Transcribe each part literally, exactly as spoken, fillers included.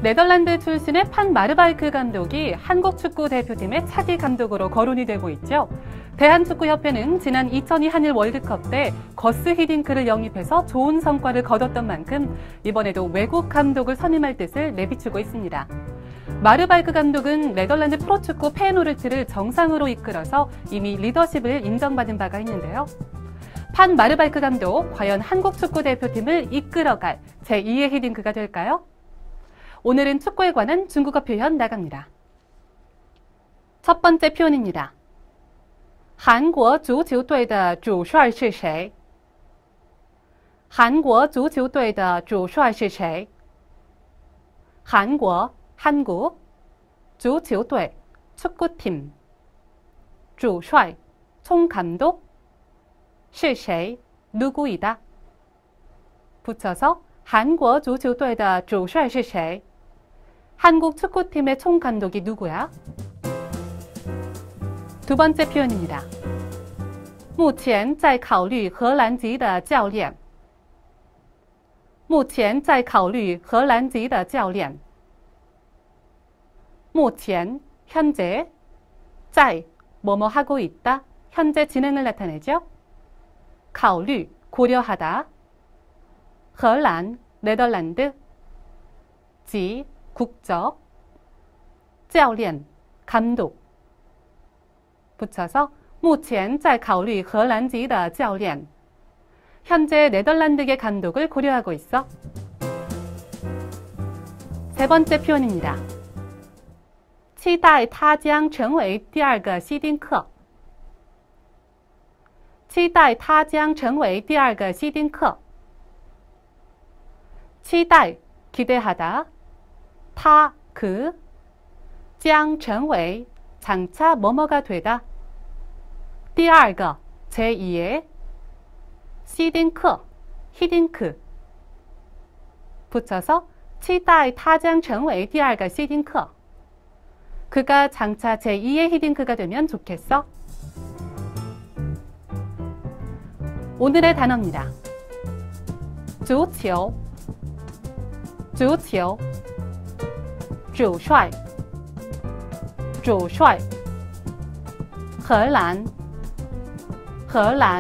네덜란드 출신의 판 마르바이크 감독이 한국 축구 대표팀의 차기 감독으로 거론이 되고 있죠. 대한축구협회는 지난 이천이 한일 월드컵 때 거스 히딩크를 영입해서 좋은 성과를 거뒀던 만큼 이번에도 외국 감독을 선임할 뜻을 내비추고 있습니다. 마르바이크 감독은 네덜란드 프로축구 페노르트를 정상으로 이끌어서 이미 리더십을 인정받은 바가 있는데요. 판 마르바이크 감독, 과연 한국 축구 대표팀을 이끌어갈 제이의 히딩크가 될까요? 오늘은 축구에 관한 중국어 표현 나갑니다. 첫 번째 표현입니다. 韩国足球队的主帅是谁? 韩国足球队的主帅是谁? 韩国, 한국, 足球队, 축구팀, 主帅, 총감독, 是谁, 누구이다. 붙여서 韩国足球队的主帅是谁? 한국 축구팀의 총감독이 누구야? 두 번째 표현입니다. 目前在考虑荷兰籍的教练.目前在考虑荷兰籍的教练.目前, 현재, 在, 뭐뭐 하고 있다, 현재 진행을 나타내죠. 考虑, 고려하다. 荷兰, 네덜란드. 籍, 국적. 教练, 감독. 붙여서 目前在考虑荷兰籍的教练. 현재 네덜란드계 감독을 고려하고 있어. 세 번째 표현입니다. 期待他将成为第二个希丁克. 期待他将成为第二个希丁克. 期待, 기대하다. 他, 그. 将成为, 장차 뭐뭐가 되다. 第二个, 제이의. 希丁克, 히딩크. 붙여서 期待他将成为第二个希丁克. 그가 장차 제이의 히딩크가 되면 좋겠어. 오늘의 단어입니다. 足球, 足球, 主帅, 主帅, 荷兰, 荷兰,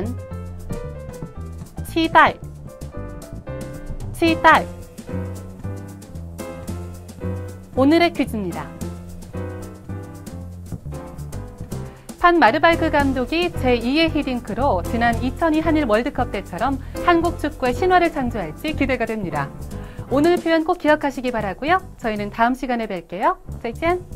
期待, 期待. 오늘의 퀴즈입니다. 판 마르바이크 감독이 제이의 히딩크로 지난 이천이 한일 월드컵 때처럼 한국 축구의 신화를 창조할지 기대가 됩니다. 오늘 표현 꼭 기억하시기 바라고요. 저희는 다음 시간에 뵐게요. 再见.